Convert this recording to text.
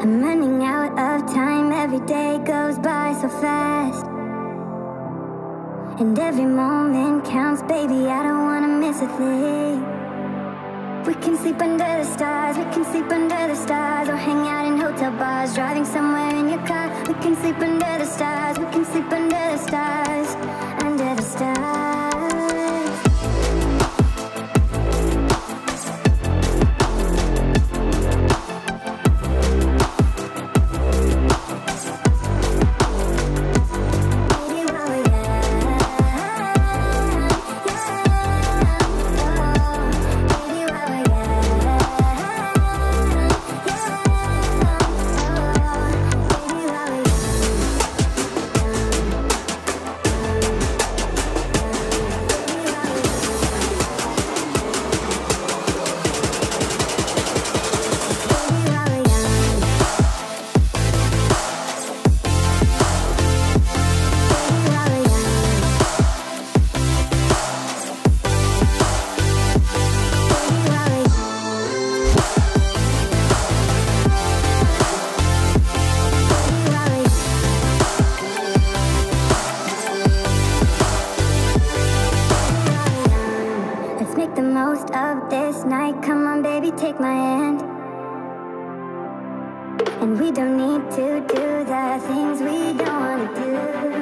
I'm running out of time, every day goes by so fast. And every moment counts, baby, I don't wanna miss a thing. We can sleep under the stars, we can sleep under the stars, or hang out in hotel bars, driving somewhere in your car. We can sleep under the stars, we can sleep under the stars, under the stars. Make the most of this night. Come on, baby, take my hand. And we don't need to do the things we don't wanna do.